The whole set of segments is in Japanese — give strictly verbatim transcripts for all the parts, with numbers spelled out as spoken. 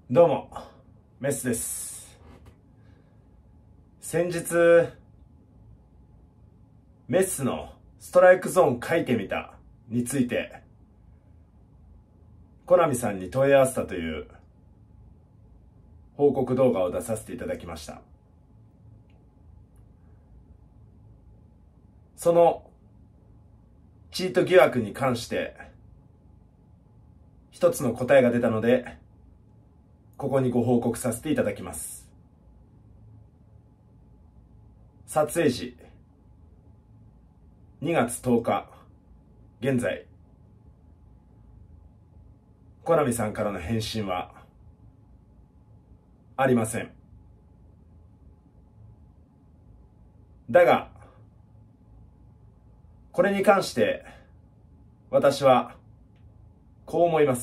どうも、メスです。先日、メスのストライクゾーン書いてみたについて、コナミさんに問い合わせたという報告動画を出させていただきました。そのチート疑惑に関して一つの答えが出たので、ここにご報告させていただきます。撮影時にがつとおか、現在コナミさんからの返信はありません。だがこれに関して私はこう思います。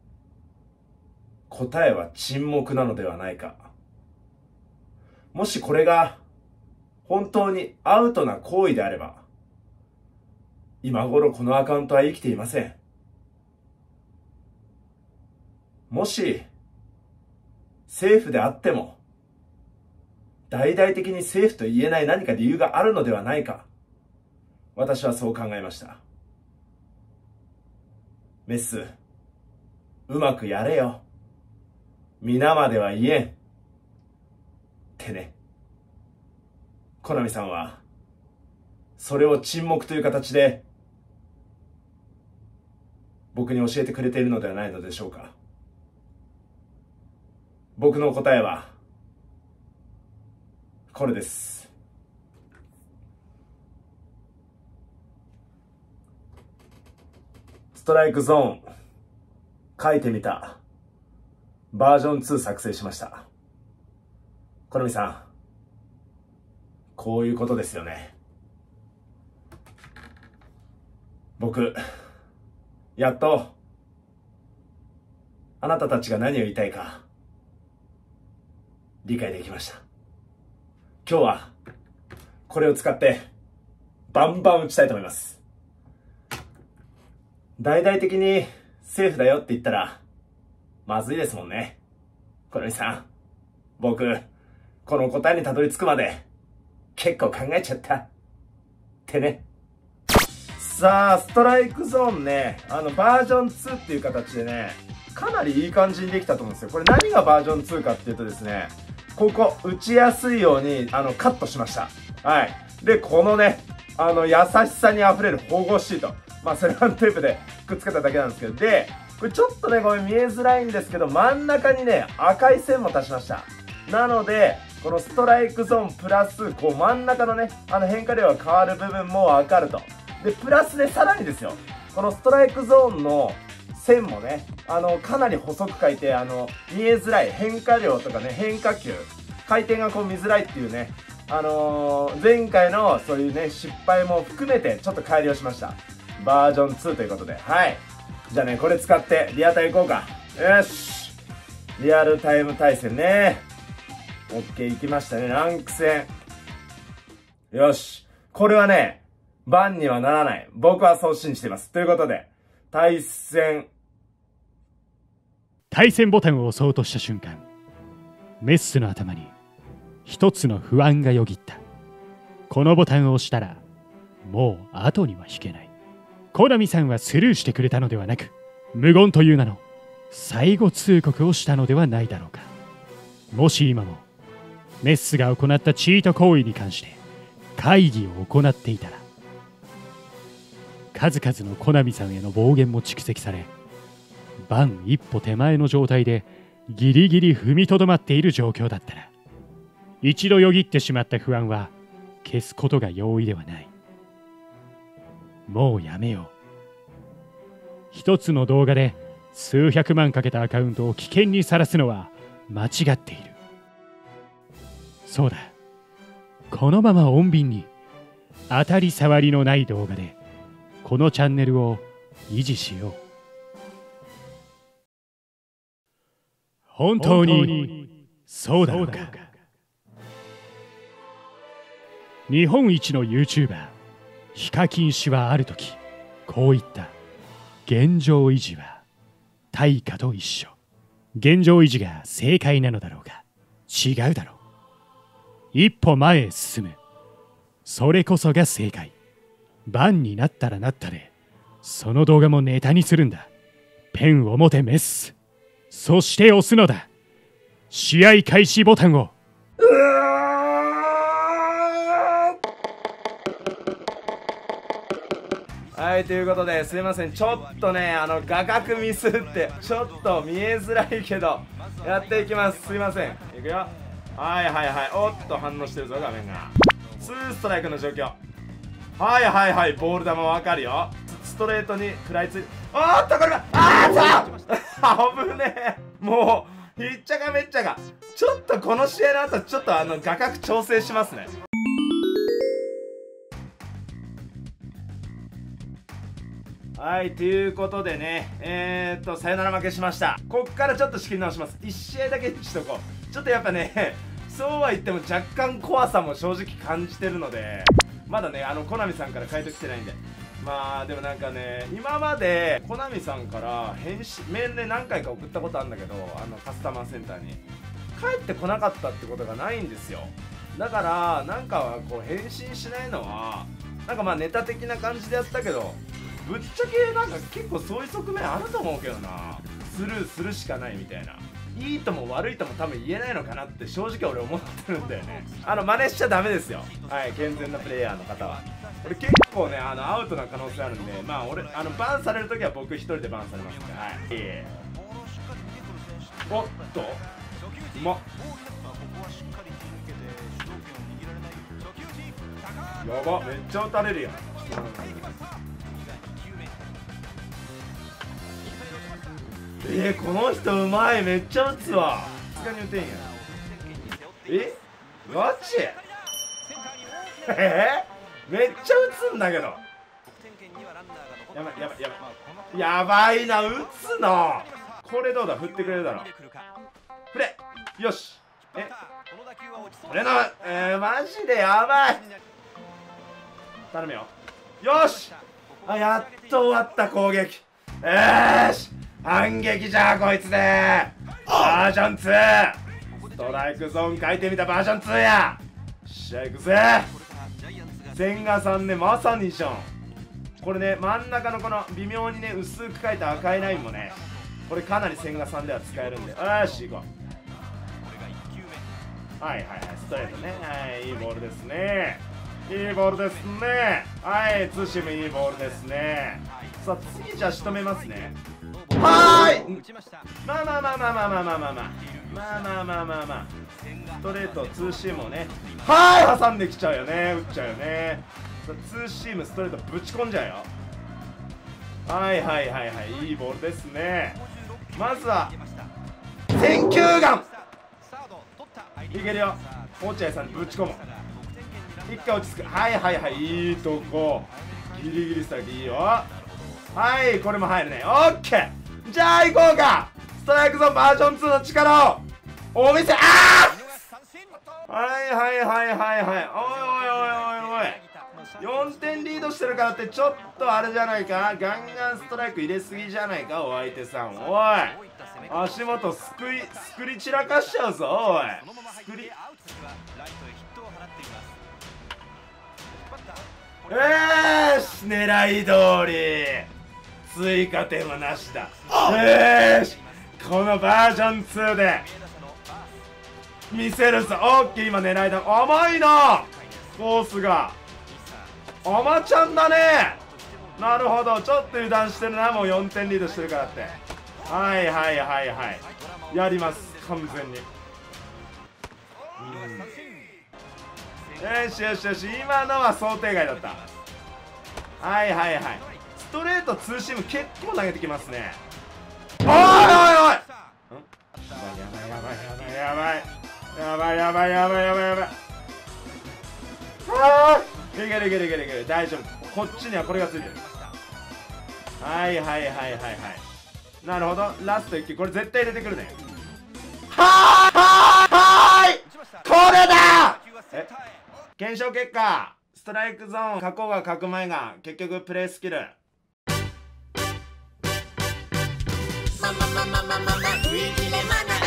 答えは沈黙なのではないか。もしこれが本当にアウトな行為であれば、今頃このアカウントは生きていません。もし政府であっても大々的に政府と言えない何か理由があるのではないか、私はそう考えました。メス、うまくやれよ。皆までは言えん。ってね。コナミさんは、それを沈黙という形で、僕に教えてくれているのではないのでしょうか。僕の答えは、これです。ストライクゾーン、書いてみた。バージョンツー作成しました。コナミさん、こういうことですよね。僕、やっと、あなたたちが何を言いたいか、理解できました。今日は、これを使って、バンバン打ちたいと思います。大々的に政府だよって言ったら、まずいですもんね。コナミさん、僕、この答えにたどり着くまで、結構考えちゃった。ってね。さあ、ストライクゾーンね、あの、バージョンツーっていう形でね、かなりいい感じにできたと思うんですよ。これ何がバージョンツーかっていうとですね、ここ、打ちやすいように、あの、カットしました。はい。で、このね、あの、優しさに溢れる保護シート。まあ、セロハンテープでくっつけただけなんですけど、で、これちょっとね、これ見えづらいんですけど、真ん中にね、赤い線も足しました。なので、このストライクゾーンプラス、こう真ん中のね、あの変化量が変わる部分もわかると。で、プラスでさらにですよ、このストライクゾーンの線もね、あの、かなり細く書いて、あの、見えづらい変化量とかね、変化球、回転がこう見づらいっていうね、あのー、前回のそういうね、失敗も含めてちょっと改良しました。バージョンツーということで、はい。じゃあね、これ使ってリアタイ行こうか。よし。リアルタイム対戦ね。OK、行きましたね。ランク戦。よし。これはね、バンにはならない。僕はそう信じています。ということで、対戦。 対戦ボタンを押そうとした瞬間、メッスの頭に一つの不安がよぎった。このボタンを押したら、もう後には引けない。コナミさんはスルーしてくれたのではなく、無言という名の最後通告をしたのではないだろうか。もし今もメッスが行ったチート行為に関して会議を行っていたら、数々のコナミさんへの暴言も蓄積され、バン一歩手前の状態でギリギリ踏みとどまっている状況だったら、一度よぎってしまった不安は消すことが容易ではない。もうやめよう。一つの動画で数百万かけたアカウントを危険にさらすのは間違っている。そうだ。このまま穏便に当たり障りのない動画でこのチャンネルを維持しよう。本当にそうだろうか。日本一の YouTuber ヒカキン氏はあるときこう言った。現状維持は対価と一緒。 現状維持が正解なのだろうが違うだろう。一歩前へ進む、それこそが正解。バンになったらなったでその動画もネタにするんだ。ペンを持てメス、そして押すのだ試合開始ボタンを。 はい、ということですいません、ちょっとねあの画角ミスってちょっと見えづらいけどやっていきます。すいません、いくよ。はいはいはい、おっと反応してるぞ画面が。ツーストライクの状況。はいはいはい、ボール球わかるよ。ストレートに食らいついて、おーっとこれがあーっと危ねえ、もうひっちゃかめっちゃか。ちょっとこの試合の後ちょっとあの画角調整しますね。はい、ということでね、えー、っと、サヨナラ負けしました。こっからちょっと仕切り直します。いち試合だけにしとこう。ちょっとやっぱね、そうは言っても若干怖さも正直感じてるので、まだね、あの、コナミさんから回答来てないんで。まあ、でもなんかね、今まで、コナミさんから返信、メールで何回か送ったことあるんだけど、あの、カスタマーセンターに。帰ってこなかったってことがないんですよ。だから、なんかこう、返信しないのは、なんかまあ、ネタ的な感じでやったけど、ぶっちゃけなんか結構そういう側面あると思うけどな。スルーするしかないみたいな。いいとも悪いとも多分言えないのかなって正直俺思ってるんだよね。あの真似しちゃダメですよ。はい、健全なプレイヤーの方は。俺結構ねあのアウトな可能性あるんで、まあ俺あのバンされるときは僕一人でバンされますんで、はい。おっとうまっ、やば、めっちゃ打たれるやん。えー、この人うまい、めっちゃ打つわ。さすがに打てんや。えガチえー、めっちゃ打つんだけど。やばいやばいやばいやばいな、打つの。これどうだ、振ってくれるだろう。振れよし。えこれのえー、マジでやばい。頼むよ。よし、あ、やっと終わった攻撃。よーし、反撃じゃこいつでバージョンツー、ストライクゾーン書いてみたバージョンツーや。しゃいくぜ。千賀さんね、まさにじゃん。これね、真ん中のこの微妙にね薄く書いた赤いラインもね、これかなり千賀さんでは使えるんで、よし行こう。はいはいはい、ストレートね。はい、いいボールですね、いいボールですね。はい、ツーシームいいボールですね。さあ次じゃあ仕留めますね。はーい、まあまあまあまあまあまあまあまあまあまあまあまあまあまあストレートツーシームをね、はーい挟んできちゃうよね、打っちゃうよね。さあツーシームストレートぶち込んじゃうよ。はいはいはいはい、いいボールですね。まずは選球眼いけるよ。落合さんにぶち込む。一回落ち着く。はいはいはい、いいとこ。ギリギリスタイルいいよ。はい、これも入るね。オッケー。じゃあ行こうか。ストライクゾーンバージョンツーの力をお見せ。ああ、はいはいはいはいはい。おいおいおいおいおい、よんてんリードしてるからってちょっとあれじゃないか。ガンガンストライク入れすぎじゃないかお相手さん。おい、足元すくいすくり散らかしちゃうぞ。おい、すくり。よーし、狙い通り追加点はなしだ。よーし、このバージョンツーで見せるぞ。オッケー、今狙いだ。甘いなコースが。甘ちゃんだね。なるほど、ちょっと油断してるな。もうよんてんリードしてるからって。はいはいはいはい、やります完全に。よしよしよし、今のは想定外だった。はいはいはい、ストレートツーシーム結構投げてきますね。おいおいおい、やばいやばいやばいやばいやばいやばいやばいやばいやばい。ああ、いけるいけるいけるいける、大丈夫。こっちにはこれがついてる。はいはいはいはいはい、なるほど。ラストいっ球、これ絶対入れてくるね。はーい、これだ。え、検証結果、ストライクゾーン書こうが書く前が結局プレイスキル。ままままままま食い気で学